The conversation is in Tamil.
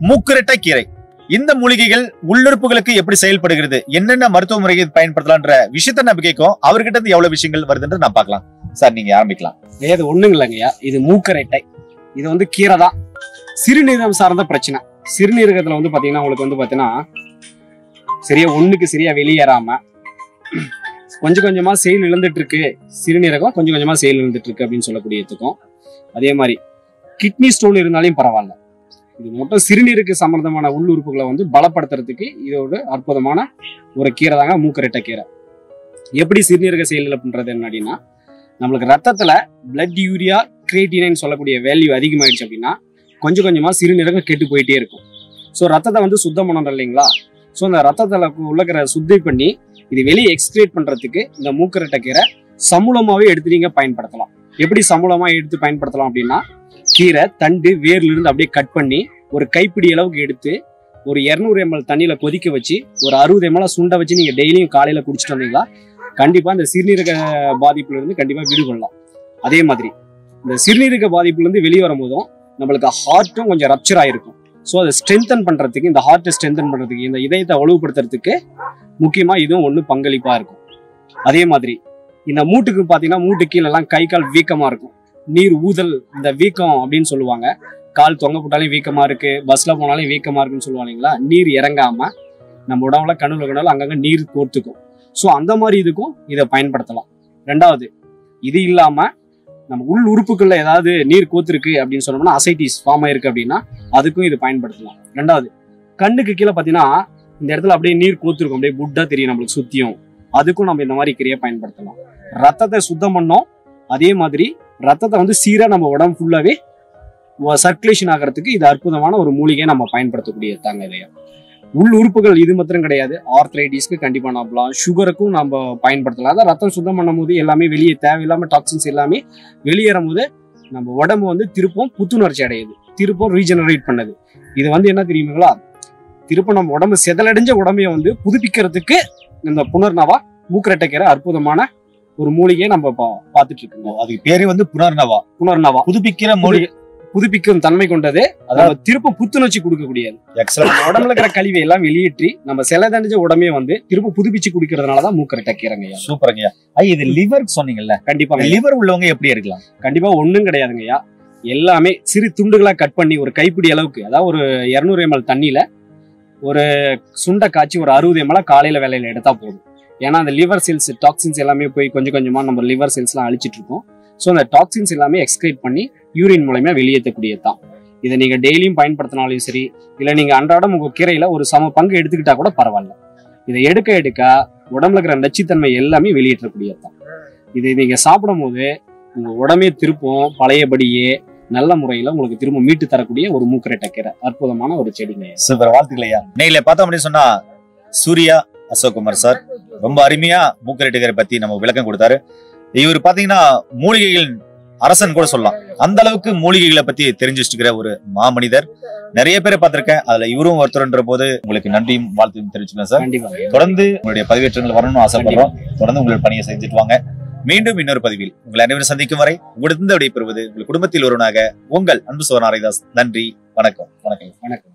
மூக்குரெட்டை கீரை. இந்த மூலிகைகள் உள்ளுறுப்புகளுக்கு எப்படி செயல்படுகிறது, என்னென்ன மருத்துவ முறையை பயன்படுத்தலாம்ன்ற விஷயத்த நம்ம கேட்கும். அவர்கிட்ட இருந்து எவ்வளவு விஷயங்கள் வருதுன்னு நான் பார்க்கலாம். சார், நீங்க ஆரம்பிக்கலாம். இது ஒண்ணுங்க இல்லைங்கய்யா, இது மூக்கரெட்டை. இது வந்து கீரை தான். சிறுநீரகம் சார்ந்த பிரச்சனை. சிறுநீரகத்துல வந்து பாத்தீங்கன்னா உங்களுக்கு பாத்தீங்கன்னா சரியா ஒண்ணுக்கு சரியா வெளியேறாம கொஞ்சம் கொஞ்சமா செயல் இழந்துட்டு இருக்கு. சிறுநீரகம் கொஞ்சம் கொஞ்சமா செயல் இழந்துட்டு இருக்கு அப்படின்னு சொல்லக்கூடியதுக்கும், அதே மாதிரி கிட்னி ஸ்டோன் இருந்தாலும் பரவாயில்ல. இது மொத்தம் சிறுநீருக்கு சம்பந்தமான உள்ளுறுப்புகளை வந்து பலப்படுத்துறதுக்கு இதோட அற்புதமான ஒரு கீரை தாங்க மூக்கரெட்டை கீரை. எப்படி சிறுநீரக செயல் இழப்புன்றது என்ன அப்படின்னா, நம்மளுக்கு ரத்தத்துல பிளட் யூரியா கிரியேட்டினின் சொல்லக்கூடிய வேல்யூ அதிகமாயிடுச்சு அப்படின்னா கொஞ்சம் கொஞ்சமா சிறுநீரகம் கெட்டு போயிட்டே இருக்கும். ஸோ ரத்தத்தை வந்து சுத்தம் பண்ணணும் இல்லைங்களா? ஸோ அந்த ரத்தத்துல உள்ளக்கிற சுத்தி பண்ணி இது வெளியே எக்ஸ்கிரேட் பண்றதுக்கு இந்த மூக்கரெட்டை கீரை சமூலமாவே எடுத்து நீங்க பயன்படுத்தலாம். எப்படி சமூலமா எடுத்து பயன்படுத்தலாம் அப்படின்னா, கீரை தண்டு வேர்ல இருந்து அப்படியே கட் பண்ணி ஒரு கைப்பிடி அளவுக்கு எடுத்து ஒரு 200 ml தண்ணியில கொதிக்க வச்சு ஒரு 60 ml சுண்ட வச்சு நீங்க டெய்லியும் காலையில குடிச்சிட்டு வந்தீங்களா கண்டிப்பா இந்த சிறுநீரக பாதிப்புல இருந்து கண்டிப்பா விடுபடலாம். அதே மாதிரி இந்த சிறுநீரக பாதிப்புல இருந்து வெளியே வரும்போதும் நம்மளுக்கு ஹார்ட்டும் கொஞ்சம் ரப்சர் ஆயிருக்கும். ஸோ அதை ஸ்ட்ரென்தன் பண்றதுக்கு, இந்த ஹார்ட்டை ஸ்ட்ரென்தன் பண்றதுக்கு, இந்த இதயத்தை வலுப்படுத்துறதுக்கு முக்கியமா இதுவும் ஒண்ணு பங்களிப்பா இருக்கும். அதே மாதிரி இந்த மூட்டுக்கு பாத்தீங்கன்னா மூட்டு கீழே எல்லாம் கை கால் வீக்கமா இருக்கும். நீர் ஊதல், இந்த வீக்கம் அப்படின்னு சொல்லுவாங்க. கால் தொங்க போட்டாலும் வீக்கமா இருக்கு, பஸ்ல போனாலும் வீக்கமா இருக்குன்னு சொல்லுவாங்க இல்லைங்களா? நீர் இறங்காம நம்ம உடம்புல கண்ணுல அங்கங்க நீர் கோர்த்துக்கும். ஸோ அந்த மாதிரி இதுக்கும் இதை பயன்படுத்தலாம். ரெண்டாவது, இது இல்லாம நம்ம உள் உறுப்புகள்ல ஏதாவது நீர் கோத்திருக்கு அப்படின்னு சொன்னோம்னா, அசைட்டிஸ் ஃபார்ம் ஆயிருக்கு அப்படின்னா அதுக்கும் இது பயன்படுத்தலாம். ரெண்டாவது, கண்ணுக்கு கீழே பாத்தீங்கன்னா இந்த இடத்துல அப்படியே நீர் கோத்திருக்கும், அப்படியே புட்டா தெரியும் நம்மளுக்கு சுத்தியும். அதுக்கும் நம்ம இந்த மாதிரி கிரியை பயன்படுத்தலாம். ரத்தத்தை சுத்தம் பண்ணோம், அதே மாதிரி ரத்தத்தை வந்து சீரா நம்ம உடம்பு ஃபுல்லாவே சர்க்குலேஷன் ஆகிறதுக்கு இது அற்புதமான ஒரு மூலிகையை நம்ம பயன்படுத்தக்கூடிய தாங்க. இதையா உள் உறுப்புகள் இது மாத்திரம் கிடையாது, ஆர்த்ரைட்டிஸ்க்கு கண்டிப்பா நம்பலாம், சுகருக்கும் நம்ம பயன்படுத்தலாம். அதான் ரத்தம் சுத்தம் பண்ணும் போது எல்லாமே வெளியே தேவையில்லாம டாக்ஸின்ஸ் எல்லாமே வெளியேறும் போது நம்ம உடம்பு வந்து திருப்பம் புத்துணர்ச்சி அடையுது, திருப்பம் ரீஜெனரேட் பண்ணுது. இது வந்து என்ன தெரியுங்களா, திருப்பம் நம்ம உடம்பு செதலடைஞ்ச உடம்பைய வந்து புதுப்பிக்கிறதுக்கு இந்த புனர்நவா மூக்கரெட்டை கீரை அற்புதமான ஒரு மூலிகையை நம்ம பார்த்துட்டு இருக்கோம். அதுக்கு பேரு வந்து புனர்நவா. புனர்நவா புதுப்பிக்கிற மூலிகை, புதுப்பிக்கும் தன்மை கொண்டது. அதாவது திருப்ப புத்துணர்ச்சி கொடுக்கக்கூடியது. உடம்புல இருக்கிற கழிவை எல்லாம் வெளியேற்றி நம்ம செலதடைஞ்ச உடம்பே வந்து திருப்ப புதுப்பிச்சு குடிக்கிறதுனாலதான் மூக்கரெட்டை கீரைங்கய்யா. சூப்பருங்கய்யா. இது லிவர் சொன்னீங்கல்ல, கண்டிப்பா லிவர் உள்ளவங்க எப்படி இருக்கலாம்? கண்டிப்பா ஒண்ணும் கிடையாதுங்கய்யா. எல்லாமே சிறு துண்டுகளா கட் பண்ணி ஒரு கைப்பிடி அளவுக்கு, அதாவது ஒரு 200 ml தண்ணியில ஒரு சுண்டை காய்ச்சி ஒரு 60 ml காலையில வேலையில எடுத்தா போதும். ஏன்னா அந்த லிவர் செல்ஸ் டாக்ஸின்ஸ் எல்லாமே போய் கொஞ்சம் கொஞ்சமா நம்ம லிவர் செல்ஸ் எல்லாம் அழிச்சிட்டு இருக்கோம். ஸோ அந்த டாக்ஸின்ஸ் எல்லாமே எக்ஸ்கிரேட் பண்ணி யூரின் மூலமா வெளியேற்றக்கூடியதுதான். இதை நீங்க டெய்லியும் பயன்படுத்தினாலும் சரி, இல்ல நீங்க அன்றாடம் உங்க கீரையில ஒரு சம பங்கு எடுத்துக்கிட்டா கூட பரவாயில்ல. இதை எடுக்க எடுக்க உடம்புல இருக்கிற நச்சுத்தன்மை எல்லாமே வெளியேற்றக்கூடியதுதான். இதை நீங்க சாப்பிடும் போது உங்க உடம்பே திருப்பம் பழையபடியே நல்ல முறையில உங்களுக்கு திரும்ப மீட்டு தரக்கூடிய ஒரு மூக்கரெட்டை கீரை அற்புதமான ஒரு செடிங்க. சூப்பர், வாழ்த்துக்களையா. நேரில பார்த்தோம் அப்படின்னு சொன்னா சூர்யா அசோக்குமார் சார் ரொம்ப அருமையா மூக்கரெட்டை கீரை பத்தி நம்ம விளக்கம் கொடுத்தாரு. இவர் பாத்தீங்கன்னா மூலிகைகள் அரசன் கூட சொல்லலாம். அந்த அளவுக்கு மூலிகைகளை பத்தி தெரிஞ்சு வச்சுக்கிற ஒரு மாமனிதர். நிறைய பேரை பார்த்திருக்கேன், அதுல இவரும் ஒருத்தர்ன்ற போது உங்களுக்கு நன்றியும் வாழ்த்தையும் தெரிவிச்சுக்கலாம் சார். கண்டிப்பா தொடர்ந்து உங்களுடைய பதிவேற்றங்கள் வரணும்னு ஆசைப்படுறோம். தொடர்ந்து உங்களுடைய பணியை செஞ்சுட்டு வாங்க. மீண்டும் இன்னொரு பதிவில் உங்களை அனைவரும் சந்திக்கும் வரை உங்களிடம் விடைபெறுவது உங்கள் குடும்பத்தில் ஒருவனாக உங்கள் அன்பு சோரன் ஆரைதாஸ். நன்றி, வணக்கம். வணக்கம்.